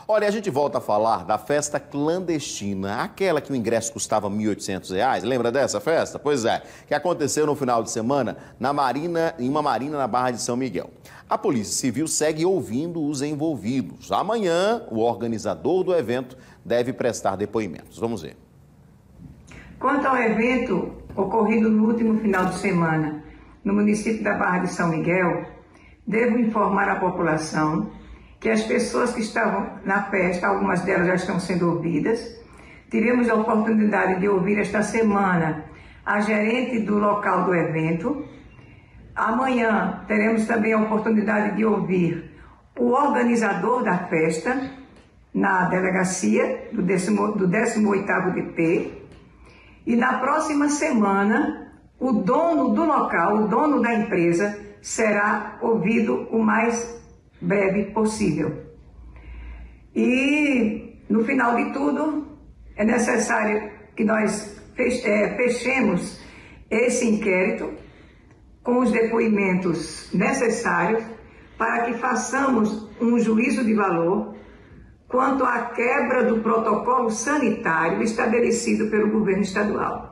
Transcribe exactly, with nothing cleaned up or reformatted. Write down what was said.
Olha, a gente volta a falar da festa clandestina, aquela que o ingresso custava mil e oitocentos reais. Lembra dessa festa? Pois é, que aconteceu no final de semana na marina, em uma marina na Barra de São Miguel. A Polícia Civil segue ouvindo os envolvidos. Amanhã, o organizador do evento deve prestar depoimentos. Vamos ver. Quanto ao evento ocorrido no último final de semana no município da Barra de São Miguel, devo informar a população que as pessoas que estavam na festa, algumas delas já estão sendo ouvidas. Tivemos a oportunidade de ouvir esta semana a gerente do local do evento. Amanhã teremos também a oportunidade de ouvir o organizador da festa na delegacia do décimo oitavo D P. E na próxima semana, o dono do local, o dono da empresa, será ouvido o mais breve possível. E, no final de tudo, é necessário que nós fechemos esse inquérito com os depoimentos necessários para que façamos um juízo de valor quanto à quebra do protocolo sanitário estabelecido pelo governo estadual.